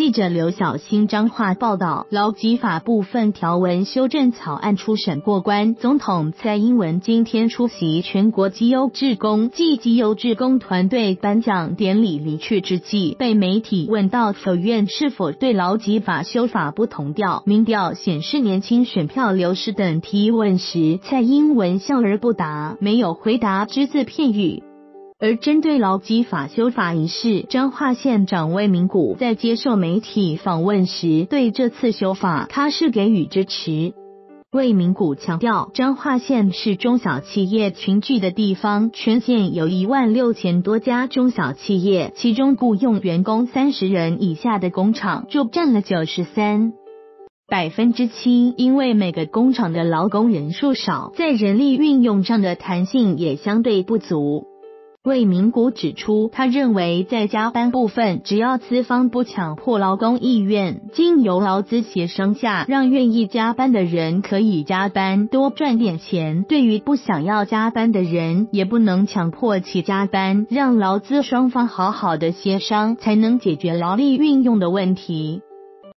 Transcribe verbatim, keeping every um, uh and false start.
记者刘晓欣彰化报道，劳基法部分条文修正草案初审过关，总统蔡英文今天出席全国绩优志工暨绩优志工团队颁奖典礼离去之际，被媒体问到府院是否对劳基法修法不同调、民调显示年轻选票流失等提问时，蔡英文笑而不答，没有回答，只字片语。而针对劳基法修法一事，彰化县长魏明谷在接受媒体访问时，对这次修法他是给予支持。魏明谷强调，彰化县是中小企业群聚的地方，全县有一万六千多家中小企业，其中雇用员工三十人以下的工厂就占了九十三。百分之七，因为每个工厂的劳工人数少，在人力运用上的弹性也相对不足。魏明谷指出，他认为在加班部分，只要资方不强迫劳工意愿，经由劳资协商下，让愿意加班的人可以加班，多赚点钱；对于不想要加班的人，也不能强迫其加班，让劳资双方好好的协商，才能解决劳力运用的问题。